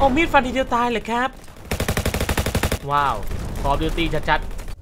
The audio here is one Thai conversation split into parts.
อ้มีดฟันทีเดียวตายเลยครับว้าวคอร์ดิวตี้ชัด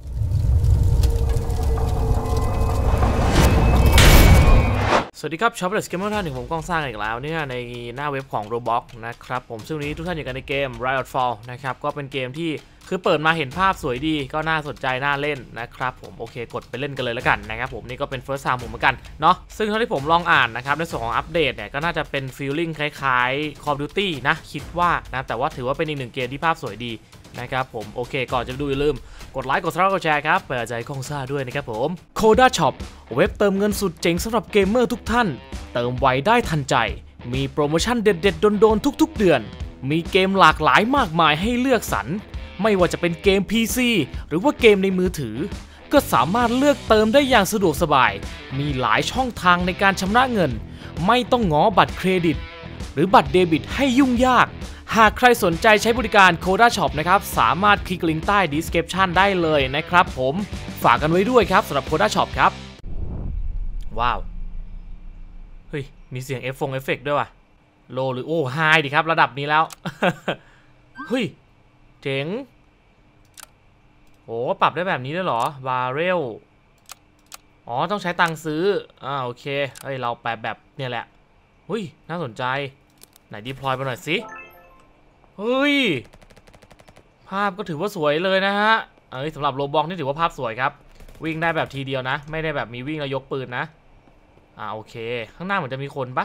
สวัสดีครับชอปเปอร์สเกมเมอร์ท่านหนึ่งผมก้องสร้างอีกแล้วเนี่ยในหน้าเว็บของ Roblox นะครับผมซึ่งวันนี้ทุกท่านอยู่กันในเกม Riot Fall นะครับก็เป็นเกมที่คือเปิดมาเห็นภาพสวยดีก็น่าสนใจน่าเล่นนะครับผมโอเคกดไปเล่นกันเลยแล้วกันนะครับผมนี่ก็เป็น First Time ผมเหมือนกันเนาะซึ่งเท่าที่ผมลองอ่านนะครับในส่วนของอัปเดตเนี่ยก็น่าจะเป็น Feeling คล้ายๆ Call of Duty นะคิดว่านะแต่ว่าถือว่าเป็นอีกหนึ่งเกมที่ภาพสวยดีนะครับผมโอเคก่อนจะดูอย่าลืมกดไลค์กดซับสไครบ์กดแชร์ครับเปิดใจกล้องซ่าด้วยนะครับผม Coda Shop เว็บเติมเงินสุดเจ๋งสำหรับเกมเมอร์ทุกท่านเติมไวได้ทันใจมีโปรโมชั่นเด็ดๆโดนๆทุกๆเดือนมีเกมหลากหลายมากมายให้เลือกสรรไม่ว่าจะเป็นเกม PC หรือว่าเกมในมือถือก็สามารถเลือกเติมได้อย่างสะดวกสบายมีหลายช่องทางในการชำระเงินไม่ต้องง้อบัตรเครดิตหรือบัตรเดบิตให้ยุ่งยากหากใครสนใจใช้บริการ Coda Shop นะครับสามารถคลิกลิงก์ใต้ description ได้เลยนะครับผมฝากกันไว้ด้วยครับสำหรับ Coda Shop ครับว้าวเฮ้ยมีเสียงเอฟเฟกต์ด้วยว่ะโลหรือโอ้ไฮดิครับระดับนี้แล้ว เฮ้ยเจ๋งโอ้ปรับได้แบบนี้ด้วยเหรอบาร์เรลอ๋อต้องใช้ตังค์ซื้อโอเคเฮ้ยเราแปลแบบเนี่ยแหละเฮ้ยน่าสนใจไหนดีพลอยไปหน่อยสิเฮ้ยภาพก็ถือว่าสวยเลยนะฮะสำหรับโรบล็อกนี่ถือว่าภาพสวยครับวิ่งได้แบบทีเดียวนะไม่ได้แบบมีวิ่งแล้วยกปืนนะโอเคข้างหน้าเหมือนจะมีคนปะ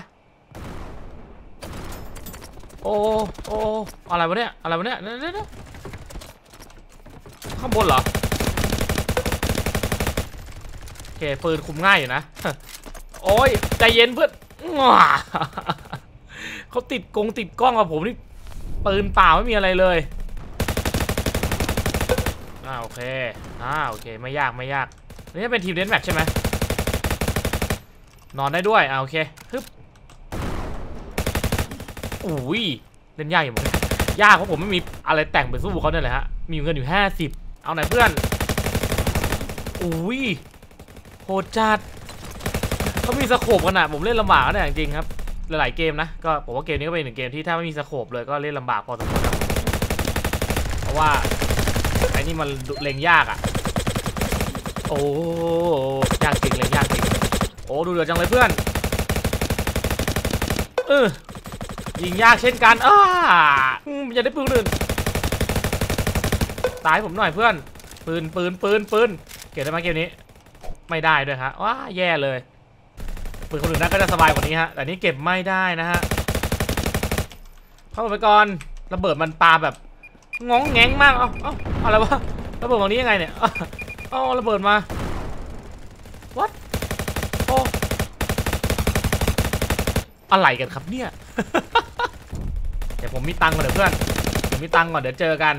โอ้อะไรวะเนี่ยอะไรวะเนี่ยข้างบนเหรอโอเคปืนคุมง่ายอยู่นะโอ้ยใจเย็นเพื่อนเขาติดกล้องกับผมนี่ปืนเปล่าไม่มีอะไรเลยโอเคโอเคไม่ยากนี่เป็นทีมเดนแมทใช่ไหมนอนได้ด้วยโอเคฮึบอุ้ยเล่นยากอยู่เหมือนกันยากเพราะผมไม่มีอะไรแต่งไปสู้เขาเนี่ยแหละฮะมีเงินอยู่50เอาไหนเพื่อนอุ้ยโหดจัดเขามีสโคปกันนะผมเล่นลำบากนะจริงๆครับหลายๆเกมนะก็ผมว่าเกมนี้ก็เป็นหนึ่งเกมที่ถ้าไม่มีสโคปเลยก็เล่นลำบากพอสมควรครับเพราะว่าไอ้นี่มันเล็งยากโอ้ยากจริงเลยยากจริงโอ้ดูเดือดจังเลยเพื่อนยิงยากเช่นกันอย่าได้ปืนอื่นตายผมหน่อยเพื่อนปืนเก็บได้ไหมเกมนี้ไม่ได้ด้วยฮะว้าแย่เลยปืนคนอื่นน่าก็จะสบายกว่านี้ฮะแต่นี้เก็บไม่ได้นะฮะเข้าไปก่อนระเบิดมันปาแบบงงแงงมากอะไรวะระเบิดตรงนี้ยังไงเนี่ยระเบิดมา what อะไรกันครับเนี่ย เดี๋ยวผมมีตังค์ก่อนเดี๋ยวเพื่อนผมมีตังค์ก่อนเดี๋ยวเจอกัน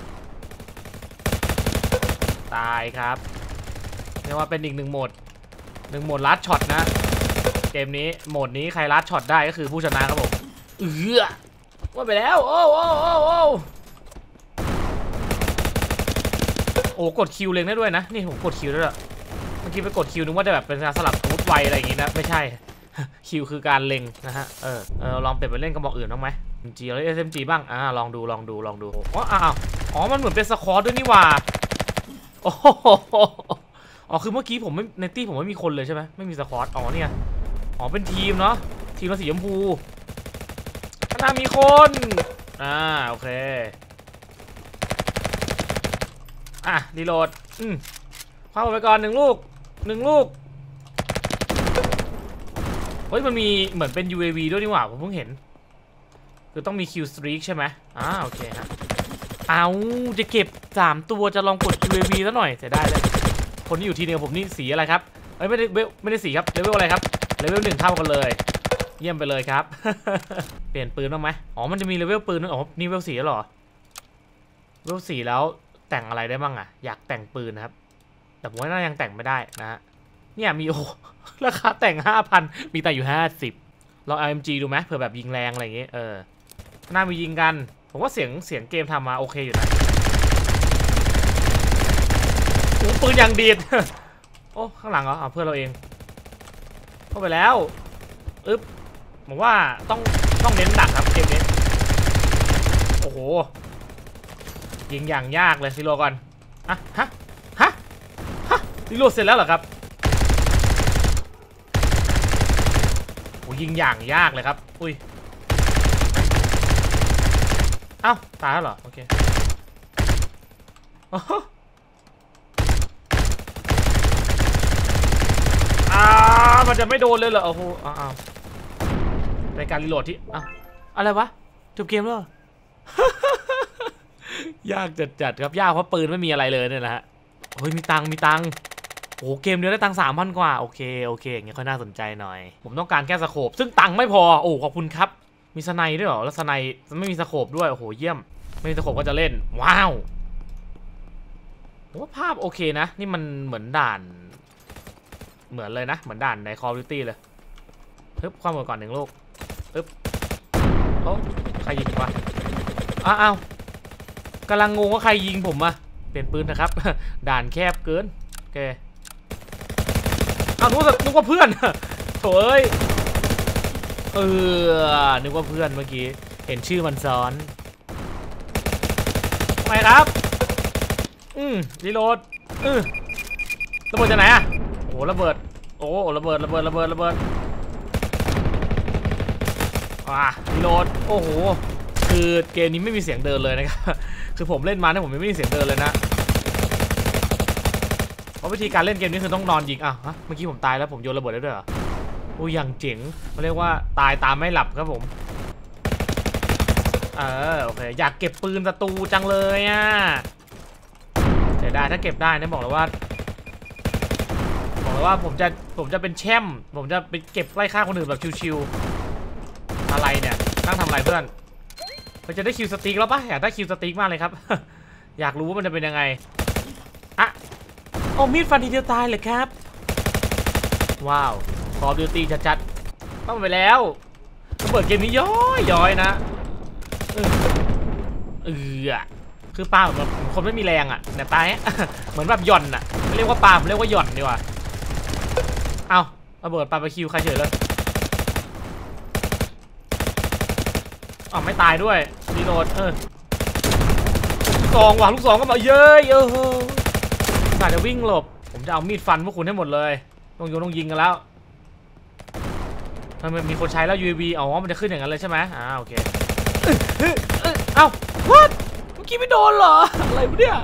ตายครับเรียกว่าเป็นอีกหนึ่งโหมดลัดช็อตนะเกมนี้โหมดนี้ใครลัดช็อตได้ก็คือผู้ชนะครับผมว่าไปแล้วโอ้กดคิวเล็งได้ด้วยนะนี่ผมกดคิวด้วยเมื่อกี้ไปกดคิวนึกว่าจะแบบเป็นการสลับอาวุธไวอะไรอย่างงี้นะไม่ใช่คิวคือการเล็งนะฮะลองเปลี่ยนไปเล่นกระบอกอื่นบ้างไหม MG แล้ว SMG บ้างลองดูมันเหมือนเป็นสควอตด้วยนี่ว่าคือเมื่อกี้ผมไม่ในตี้ผมไม่มีคนเลยใช่ไหมไม่มีสควอตเนี่ยเป็นทีมเนาะทีมสีชมพูข้างหน้ามีคนโอเครีโหลดเข้าไปก่อน1 ลูกเฮ้ยมันมีเหมือนเป็น UAV ด้วยนี่หว่าผมเพิ่งเห็นคือต้องมี Kill Streak ใช่ไหมโอเคฮะจะเก็บ3 ตัวจะลองกด UAV ซะหน่อยเสียดายเลยคนที่อยู่ทีเดียวผมนี่สีอะไรครับไม่ได้สีครับเลเวลอะไรครับเลเวล1เท่ากันเลยเยี่ยมไปเลยครับ เปลี่ยนปืนบ้างไหมมันจะมีเลเวลปืนนึงนี่เลเวล4แล้วเหรอเลเวล4แล้วแต่งอะไรได้บ้างอยากแต่งปืนนะครับแต่ผมว่าน่ายังแต่งไม่ได้นะฮะเนี่ยมีราคาแต่ง 5,000 มีแต่อยู่50ลอง LMG ดูไหมเผื่อแบบยิงแรงอะไรอย่างเงี้ยน่ามียิงกันผมว่าเสียงเกมทำมาโอเคอยู่นะปืนยังดีด ข้างหลังเหรอเพื่อนเราเองเข้าไปแล้วผมว่าต้องเน้นดักครับเกมนี้ยิงอย่างยากเลยรีโหลดก่อนฮะรีโหลดเสร็จแล้วเหรอครับโอ้ยิงอย่างยากเลยครับอุ้ยเอ้าตายแล้วเหรอโอเคมันจะไม่โดนเลยเหรอโอ้โหในการรีโหลดที่อะไรวะจบเกมแล้ว ยากจัดครับยากเพราะปืนไม่มีอะไรเลยเนี่ยแหละฮะเฮ้ยมีตังค์โอ้เกมเดียวได้ตังค์3,000 กว่าโอเคอย่างเงี้ยค่อยน่าสนใจหน่อยผมต้องการแค่สโคปซึ่งตังค์ไม่พอโอ้ขอบคุณครับมีสไนด้วยเหรอแล้วสไนไม่มีสโคปด้วยโอ้โหเยี่ยมไม่มีสโคปก็จะเล่นว้าวผมว่าภาพโอเคนะนี่มันเหมือนด่านเหมือนเลยนะเหมือนด่านใน Call of Duty เลยปึ๊บความก่อน1 ลูกปึ๊บโอ้ใครยิงวะอ้าวกำลังงงว่าใครยิงผมอะเปลี่ยนปืนนะครับ ด่านแคบเกินโอเคนึกว่าเพื่อนโถ่เอ้ยนึกว่าเพื่อนเมื่อกี้เห็นชื่อมันซ้อนทำไมครับรีโหลดระเบิดจากไหนอะโอ้ระเบิดโอ้ระเบิดรีโหลดโอ้โหคือเกมนี้ไม่มีเสียงเดินเลยนะครับคือผมเล่นมาเนี่ยผมไม่มีเสียงเดินเลยนะเพราะวิธีการเล่นเกมนี้คือต้องนอนยิงเมื่อกี้ผมตายแล้วผมโยนระเบิดได้ด้วยเหรอโอ้ยอย่างเจ๋งเขาเรียกว่าตายตามไม่หลับครับผมโอเคอยากเก็บปืนศัตรูจังเลยแต่ได้ถ้าเก็บได้นะบอกเลยว่าผมจะเป็นแชมป์ผมจะไปเก็บไล่ฆ่าคนอื่นแบบชิวๆอะไรเนี่ยตั้งทำอะไรเพื่อนเราจะได้คิวสติ๊กแล้วปะอยากได้คิวสติ๊กมากเลยครับ อยากรู้ว่ามันจะเป็นยังไงโอ้มีดฟันทีเดียวตายเลยครับว้าวคอมดิวตี้จัดๆต้องไปแล้วเปิดเกมนี้ย้อยนะคือปลาแบบคนไม่มีแรงแต่ตายเหมือนแบบหย่อนไม่เรียกว่าปลาผมเรียกว่าหย่อนดีกว่าเอาระเบิดปาไปคิวใครเฉยเลยไม่ตายด้วยรีโหลดลูกซองว่ะลูกซองก็มาเย้ยอาจจะวิ่งหลบผมจะเอามีดฟันพวกคุณให้หมดเลยต้องยิงกันแล้วมันมีคนใช้แล้ว UAV มันจะขึ้นอย่างนั้นเลยใช่ไหมโอเคwhat เมื่อกี้ไม่โดนเหรออะไรวะเนี่ย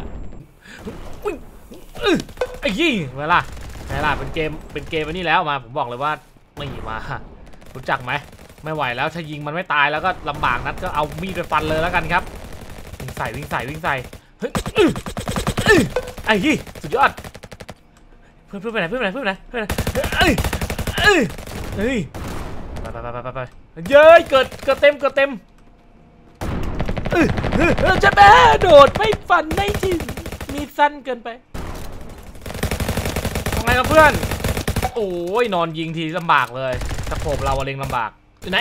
ไอ้ยี่เวลาเป็นเกมอันนี้แล้วมาผมบอกเลยว่าไม่มารู้จักไหมไม่ไหวแล้วถ้ายิงมันไม่ตายแล้วก็ลำบากนัดก็เอามีดไปฟันเลยแล้วกันครับวิ่งใส่เฮ้ยไอ้ยี่สุดยอดเพื่อนไปไหนไปเย้ยเกิดเต็มจะแม่โดดไม่ฟันไม่จริงมีสั้นเกินไปทำไงกับเพื่อนโอ้ยนอนยิงทีลำบากเลยตะโขบเราเล็งลำบากไหน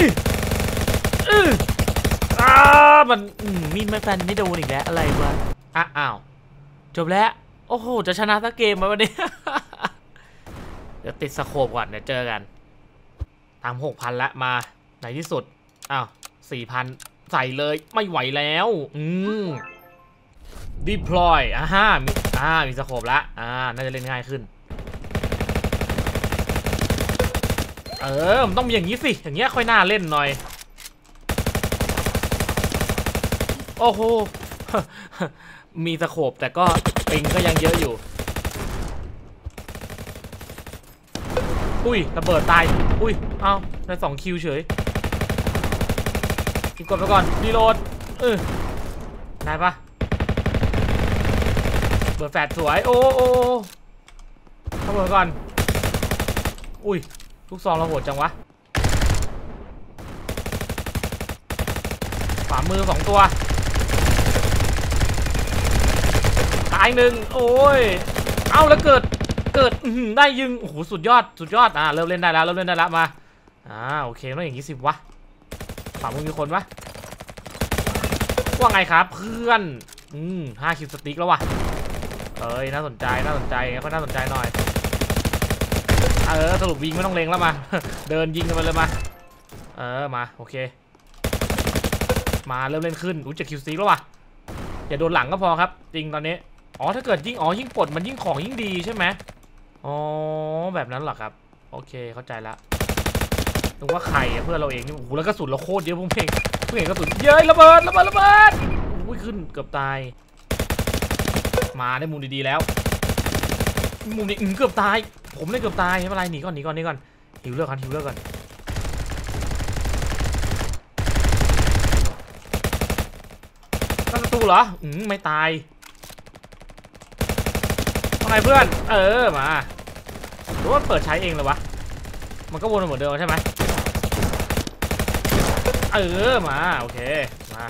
มันมีไม่ฟันไม่โดนอีกแล้วอะไรวะอ้าวจบแล้วโอ้โหจะชนะสักเกมไหมวันนี้ เดี๋ยวติดสโคปก่อนเดี๋ยวเจอกันตาม 6,000 ละมาในที่สุด4,000 ใส่เลยไม่ไหวแล้วdeploy มีสโคปละน่าจะเล่นง่ายขึ้นมันต้องมีอย่างนี้สิอย่างเงี้ยค่อยน่าเล่นหน่อยโอ้โห มีสโคปแต่ก็ปิงก็ยังเยอะอยู่ระเบิดตายได้2 คิวเฉยกดไปก่อนรีโหลดได้ปะเปิดแฟลชสวยโอ้เข้าเปิดก่อนลูกซองเราโหดจังวะฝ่ามือ2 ตัวตาย1โอ้ยแล้วเกิดได้ยิงโอ้โหสุดยอดเริ่มเล่นได้แล้วมาโอเคต้องอย่างนี้สิวะฝ่ามือมีคนวะว่าไงครับเพื่อน5 คิวสติ๊กแล้ววะน่าสนใจก็น่าสนใจหน่อยสรุปยิงไม่ต้องเล็งแล้วมา เดินยิงกันไปเลยมามาโอเคมาเริ่มเล่นขึ้นรู้จักคิวซีแล้วว่ะอย่าโดนหลังก็พอครับจริงตอนนี้อ๋อถ้าเกิดยิ่งปลดมันยิ่งของยิ่งดีใช่ไหมอ๋อแบบนั้นเหรอครับโอเคเข้าใจละนึกว่าใครเพื่อนเราเองนี่โอ้โหแล้วกระสุนเราโคตรเยอะผมเพิ่งเห็นกระสุนเย้ยระเบิดอุ้ยขึ้นเกือบตายมาได้มุมดีๆแล้วมุมนี้เกือบตายผมได้เกือบตายไม่เป็นไรหนีก่อนหิวเลือดก่อนตั้งประตูเหรอไม่ตายว่าไงเพื่อนมาหรือว่าเปิดใช้เองเลยวะมันก็วนเหมือนเดิมใช่ไหมมาโอเคมา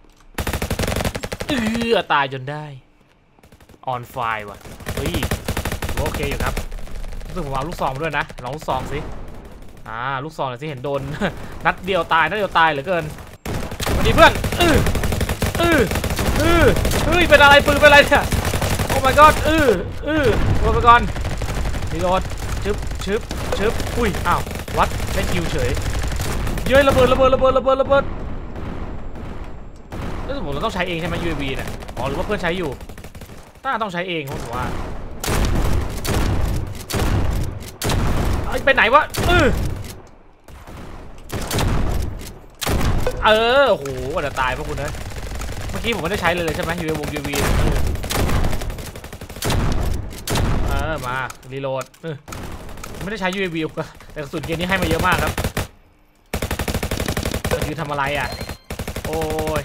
ตายจนได้ออนไฟว่ะเฮ้ยโอเคอยู่ครับซึ่งผมเอาลูกซองมาด้วยนะลองลูกซองสิลูกซองหน่อยสิเห็นโดน นัดเดียวตายเหลือเกินสวัสดีเพื่อนเฮ้ยเป็นอะไรปืนเป็นอะไรเนี่ยโอ้ my god ตัวไปก่อนรีโหลดชึบอุ้ยอ้าววัดได้คิวเฉยเย้ยระเบิดแล้วสมมติเราต้องใช้เองใช่ไหม UAV เนี่ยอ๋อหรือว่าเพื่อนใช้อยู่น่าต้องใช้เองผมว่าไปไหนวะโอ้โหจะตายพวกคุณนะเมื่อกี้ผมไม่ได้ใช้เลยใช่ไหม UAV มารีโหลดไม่ได้ใช้ UAV แต่กระสุนเกมนี้ให้มาเยอะมากครับมันคือทำอะไรอ่ะโอ้ย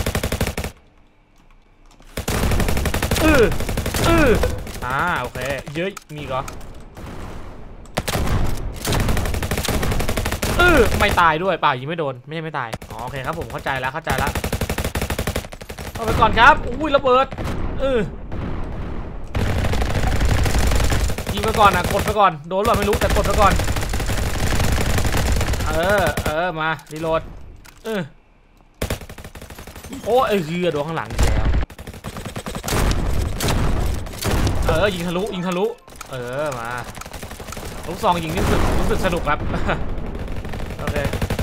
โอเคเยอะมีก็ไม่ตายด้วยเปล่ายิงไม่โดนไม่ตายอ๋อโอเคครับผมเข้าใจแล้วเอาไปก่อนครับอุ้ยระเบิดยิงไปก่อนนะกดไปก่อนโดนหรือเปล่าไม่รู้แต่กดไปก่อนมารีโหลดโอ้โดนข้างหลังแล้วยิงทะลุมาลูกซองยิงนี่รู้สึกสนุกครับโอเค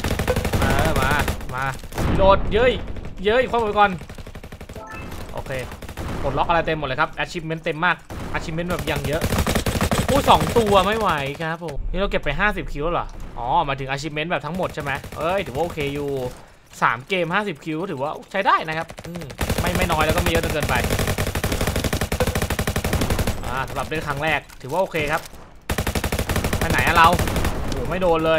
มารีโหลดเย้ยคว้าไปก่อนโอเคกดล็อกอะไรเต็มหมดเลยครับ achievement เต็มมาก achievement แบบยังเยอะ2 ตัวไม่ไหวครับผมนี่เราเก็บไป50 คิวเหรออ๋อมาถึง achievement แบบทั้งหมดใช่ไหมถือว่าโอเคอยู่3 เกม50 คิวถือว่าใช้ได้นะครับไม่น้อยแล้วก็ไม่เยอะจนเกินไปสำหรับเล่นครั้งแรกถือว่าโอเคครับไปไหนเราโอ้ไม่โดนเลย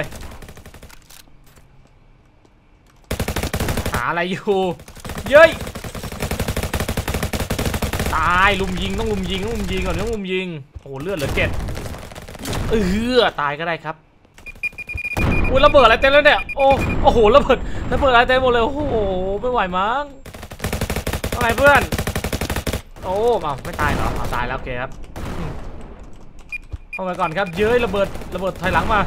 หาอะไรอยู่เย้ยตายลุมยิงต้องลุมยิงก่อนต้องลุมยิงโอ้เลือดเหลือ7ตายก็ได้ครับอุ้ยระเบิดอะไรเต็มแล้วเนี่ยโอ้โหระเบิดอะไรเต็มหมดเลยโอ้โหไม่ไหวมั้งอะไรเพื่อนโอ้ไม่ตายเหรอตายแล้วโอเคครับเข้าไปก่อนครับเย้ยระเบิดถอยหลังมา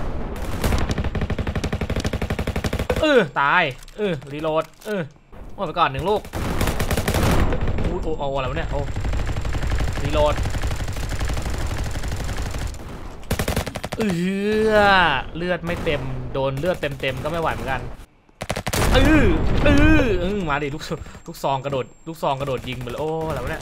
ตายรีโหลดเข้าไปก่อน1 ลูกโอ้อะไรวะเนี่ยรีโหลดเลือดไม่เต็มโดนเลือดเต็มก็ไม่ไหวเหมือนกันมาดิลูกซองกระโดดยิงไปเลยโอ้อะไรวะเนี่ย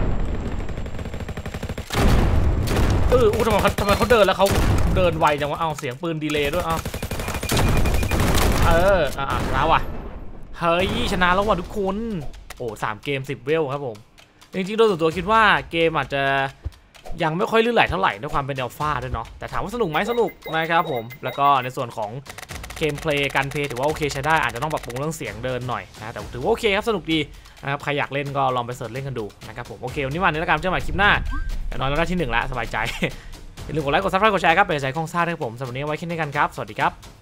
ทำไมเขาเดินแล้วเขาเดินไวจังวะเสียงปืนดีเลย์ด้วยชนะว่ะเฮ้ยชนะแล้วว่ะทุกคน3 เกม 10 เวลครับผมจริงๆโดยส่วนตัวคิดว่าเกมอาจจะยังไม่ค่อยลื่นไหลเท่าไหร่ด้วยความเป็นอัลฟาด้วยเนาะแต่ถามว่าสนุกไหมสนุกนะครับผมแล้วก็ในส่วนของเกมเพลย์การเพลย์ถือว่าโอเคใช้ได้อาจจะต้องปรับปรุงเรื่องเสียงเดินหน่อยนะแต่ถือว่าโอเคครับสนุกดีนะครับใครอยากเล่นก็ลองไปเสิร์ชเล่นกันดูนะครับผมโอเควันนี้มาในรายการเจอกันใหม่คลิปหน้าอย่างน้อยเราได้ที่1แล้วสบายใจอย่าลืมกดไลค์กดซับสไครต์กดแชร์ครับเป็นใจคล่องซ่าให้ผมสำหรับวันนี้ไว้แค่นี้กันครับสวัสดีครับ